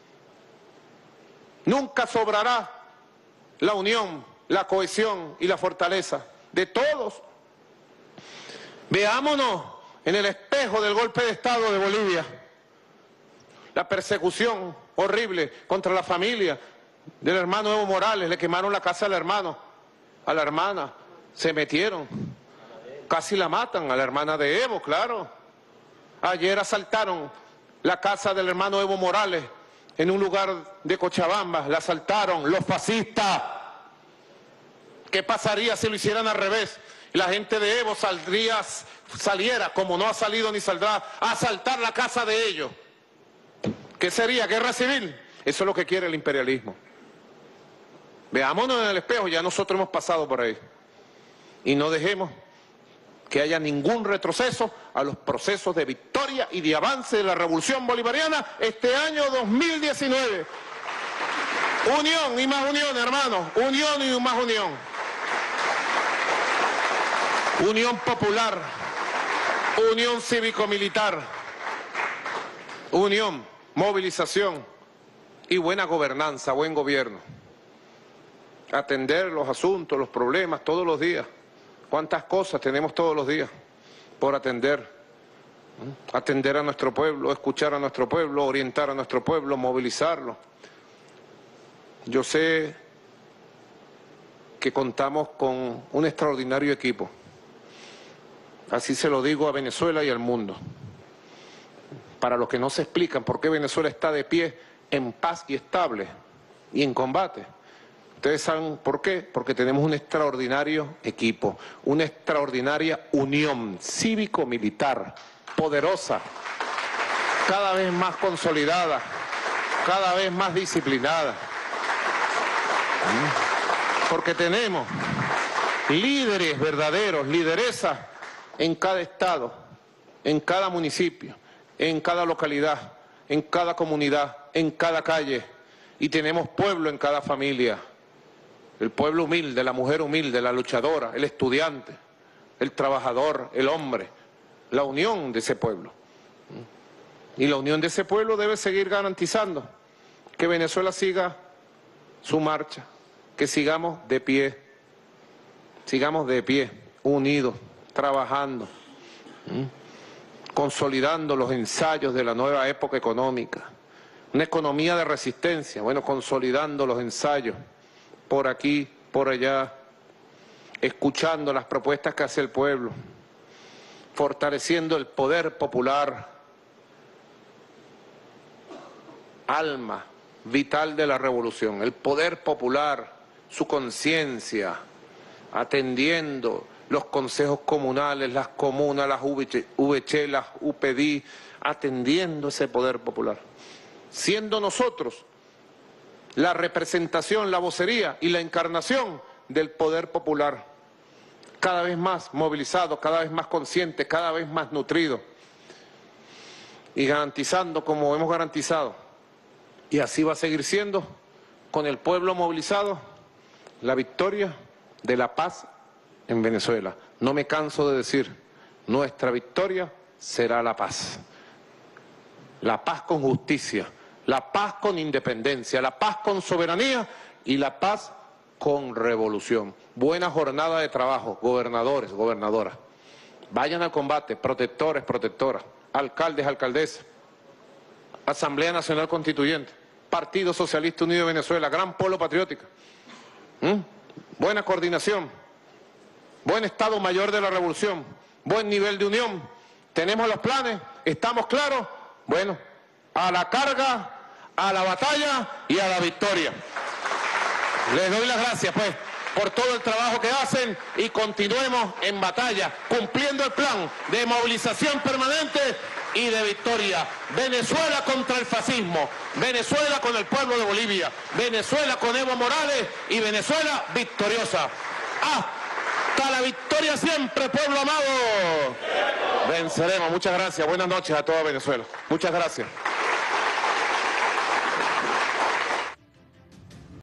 Nunca sobrará la unión, la cohesión y la fortaleza de todos. Veámonos en el espejo del golpe de Estado de Bolivia, la persecución horrible contra la familia del hermano Evo Morales. Le quemaron la casa al hermano, a la hermana, se metieron, casi la matan, a la hermana de Evo, claro. Ayer asaltaron la casa del hermano Evo Morales en un lugar de Cochabamba, la asaltaron los fascistas. ¿Qué pasaría si lo hicieran al revés? La gente de Evo saldría, saliera, como no ha salido ni saldrá, a asaltar la casa de ellos. ¿Qué sería? ¿Guerra civil? Eso es lo que quiere el imperialismo. Veámonos en el espejo, ya nosotros hemos pasado por ahí. Y no dejemos que haya ningún retroceso a los procesos de victoria y de avance de la revolución bolivariana este año dos mil diecinueve. Unión y más unión, hermanos. Unión y más unión. Unión popular. Unión cívico-militar. Unión, movilización y buena gobernanza, buen gobierno. Atender los asuntos, los problemas todos los días. ¿Cuántas cosas tenemos todos los días por atender? Atender a nuestro pueblo, escuchar a nuestro pueblo, orientar a nuestro pueblo, movilizarlo. Yo sé que contamos con un extraordinario equipo. Así se lo digo a Venezuela y al mundo. Para los que no se explican por qué Venezuela está de pie, en paz y estable, y en combate. Ustedes saben por qué, porque tenemos un extraordinario equipo, una extraordinaria unión cívico-militar, poderosa, cada vez más consolidada, cada vez más disciplinada. Porque tenemos líderes verdaderos, lideresas en cada estado, en cada municipio, en cada localidad, en cada comunidad, en cada calle, y tenemos pueblo en cada familia. El pueblo humilde, la mujer humilde, la luchadora, el estudiante, el trabajador, el hombre, la unión de ese pueblo. Y la unión de ese pueblo debe seguir garantizando que Venezuela siga su marcha, que sigamos de pie, sigamos de pie, unidos, trabajando, consolidando los ensayos de la nueva época económica, una economía de resistencia, bueno, consolidando los ensayos, por aquí, por allá, escuchando las propuestas que hace el pueblo, fortaleciendo el poder popular, alma vital de la revolución, el poder popular, su conciencia, atendiendo los consejos comunales, las comunas, las V C, las U P D I, atendiendo ese poder popular, siendo nosotros la representación, la vocería y la encarnación del poder popular, cada vez más movilizado, cada vez más consciente, cada vez más nutrido, y garantizando como hemos garantizado, y así va a seguir siendo, con el pueblo movilizado, la victoria de la paz en Venezuela. No me canso de decir, nuestra victoria será la paz. La paz con justicia, la paz con independencia, la paz con soberanía y la paz con revolución. Buena jornada de trabajo, gobernadores, gobernadoras. Vayan al combate, protectores, protectoras, alcaldes, alcaldesas, Asamblea Nacional Constituyente, Partido Socialista Unido de Venezuela, gran polo patriótico. ¿Mm? Buena coordinación, buen Estado Mayor de la Revolución, buen nivel de unión. Tenemos los planes, estamos claros. Bueno, a la carga, a la batalla y a la victoria. Les doy las gracias, pues, por todo el trabajo que hacen y continuemos en batalla, cumpliendo el plan de movilización permanente y de victoria. Venezuela contra el fascismo, Venezuela con el pueblo de Bolivia, Venezuela con Evo Morales y Venezuela victoriosa. Hasta la victoria siempre, pueblo amado. Venceremos. Muchas gracias. Buenas noches a toda Venezuela. Muchas gracias.